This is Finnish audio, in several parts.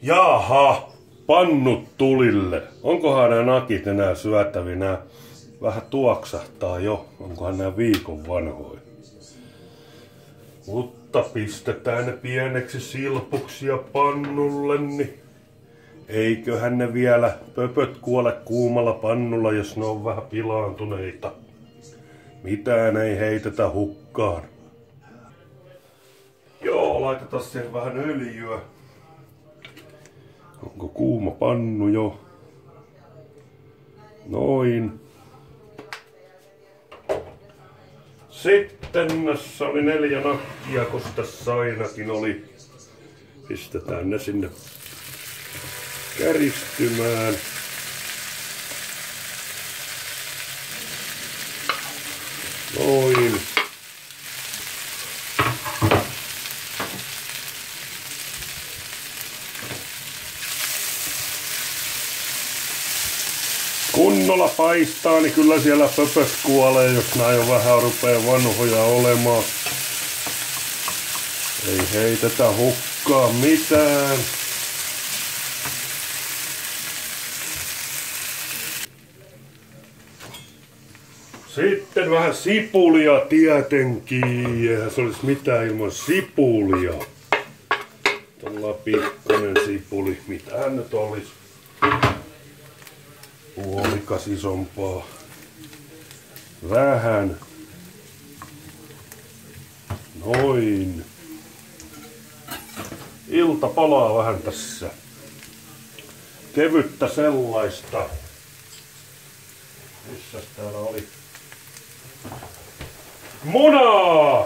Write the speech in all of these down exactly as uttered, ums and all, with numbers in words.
Jaha, pannut tulille. Onkohan nämä nakit enää syötävinä? Vähän tuoksahtaa jo. Onkohan nämä viikon vanhoja? Mutta pistetään ne pieneksi silpuksi ja pannulle, niin eiköhän ne vielä pöpöt kuole kuumalla pannulla, jos ne on vähän pilaantuneita. Mitään ei heitetä hukkaan. Joo, laitetaan siihen vähän öljyä. Onko kuuma pannu jo? Noin. Sitten tässä oli neljä nakkia, kun tässä ainakin oli. Pistetään ne sinne käristymään. Noin. Kunnolla paistaa, niin kyllä siellä pöpöt kuolee, jos nää jo vähän rupee vanhoja olemaan. Ei heitetä hukkaan mitään. Sitten vähän sipulia tietenkin. Eihän se olisi mitään ilman sipulia. Tuolla pikkuinen sipuli. Mitähän nyt olisi? Puolikas isompaa. Vähän. Noin. Ilta palaa vähän tässä. Kevyttä sellaista. Missäs täällä oli? Munaa!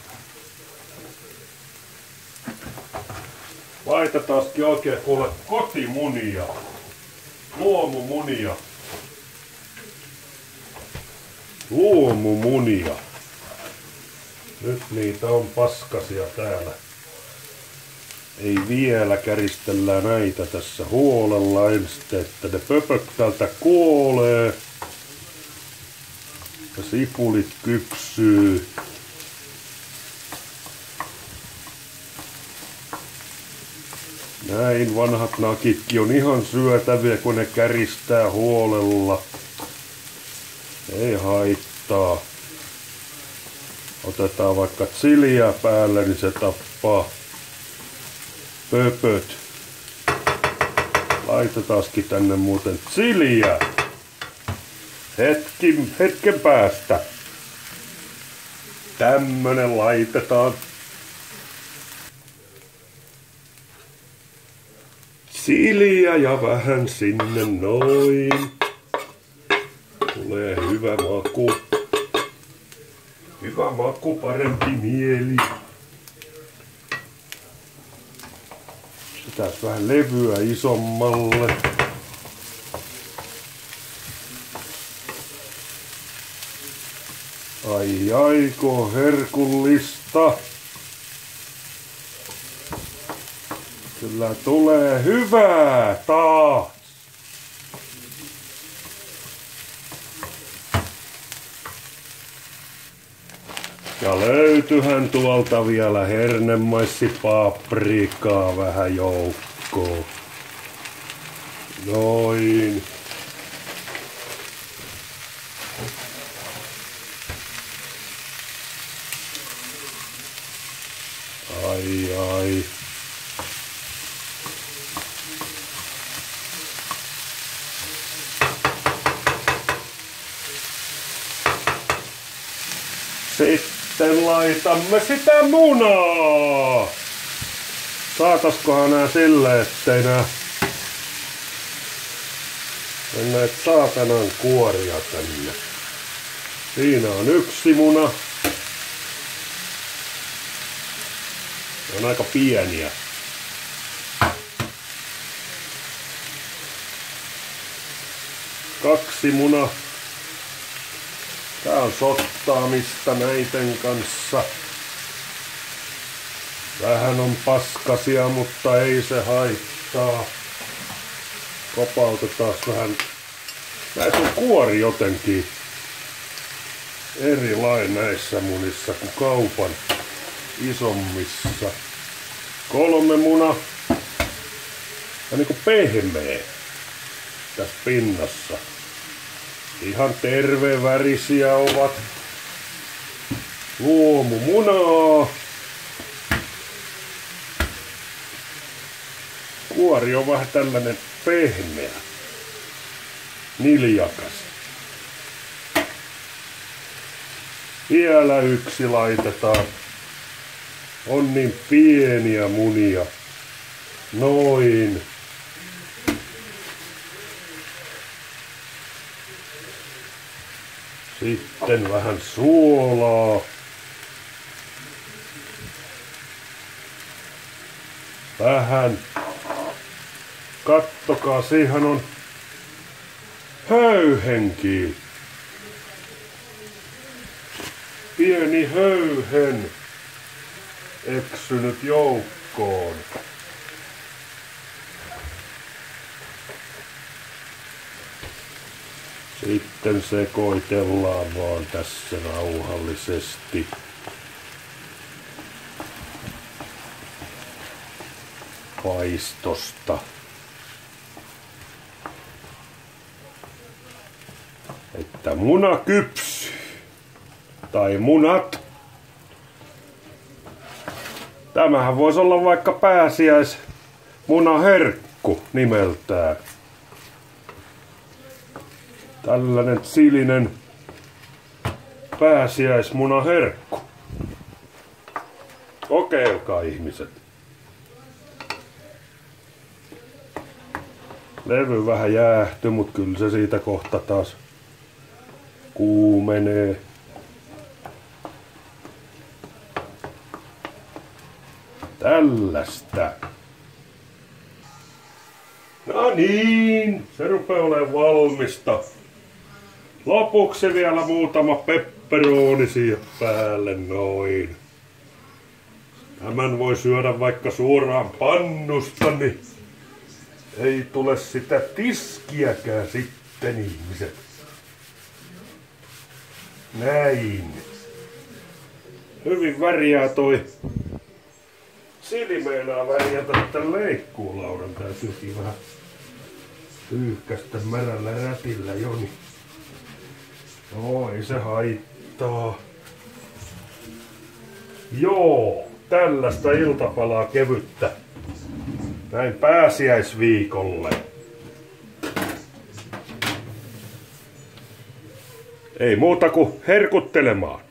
Laitetaankin oikein kuule kotimunia. Luomumunia. Luomumunia. Nyt niitä on paskasia täällä. Ei vielä, käristellään näitä tässä huolella ensin, että ne pöpöt täältä kuolee. Ja sipulit kypsyy. Näin vanhat nakitkin on ihan syötäviä, kun ne käristää huolella. Ei haittaa. Otetaan vaikka chiliä päälle, niin se tappaa pöpöt. Laitetaankin tänne muuten chiliä. Hetki, hetken päästä. Tämmönen laitetaan. Chiliä ja vähän sinne noin. Tulee hyvä maku. Hyvä maku, parempi mieli. Sitä vähän levyä isommalle. Ai aiko herkullista. Kyllä tulee hyvää taas. Ja löytyyhän tuolta vielä hernemaisipaprikaa vähän joukkoon. Noin. Ai ai. Sitten laitamme sitä munaa. Saataskohan nää sille, ettei nää näitä saatanan kuoria tänne. Siinä on yksi muna. Ne on aika pieniä. Kaksi munaa. Tää on sottaamista näiden kanssa. Vähän on paskasia, mutta ei se haittaa. Kopautetaan vähän. Näissä on kuori jotenkin erilainen näissä munissa kuin kaupan isommissa. Kolme muna. ja niinku pehmeä tässä pinnassa. Ihan tervevärisiä ovat. Luomumunaa. Kuori on vähän tällainen pehmeä, niljakas. Vielä yksi laitetaan. On niin pieniä munia. Noin. Sitten vähän suolaa. Vähän. Kattokaa, siihen on höyhenki. Pieni höyhen eksynyt joukkoon. Sitten sekoitellaan vaan tässä rauhallisesti. Paistosta. Että muna kypsyy. Tai munat. Tämähän voisi olla vaikka pääsiäismunaherkku nimeltään. Tällainen silinen pääsiäismunaherkku. Kokeilkaa ihmiset. Levy vähän jäähtyi, mutta kyllä se siitä kohta taas kuumenee. Tällaista. No niin, se rupeaa olemaan valmista. Lopuksi vielä muutama pepperoni siihen päälle, noin. Tämän voi syödä vaikka suoraan pannusta, niin ei tule sitä tiskiäkään sitten, ihmiset. Näin. Hyvin värjää toi. Sili meinaa värjätä tän leikkuulaudan. Täytyykin vähän pyyhkästä märällä rätillä jo, niin no, ei se haittaa. Joo, tällaista iltapalaa kevyttä. Näin pääsiäisviikolle. Ei muuta kuin herkuttelemaan.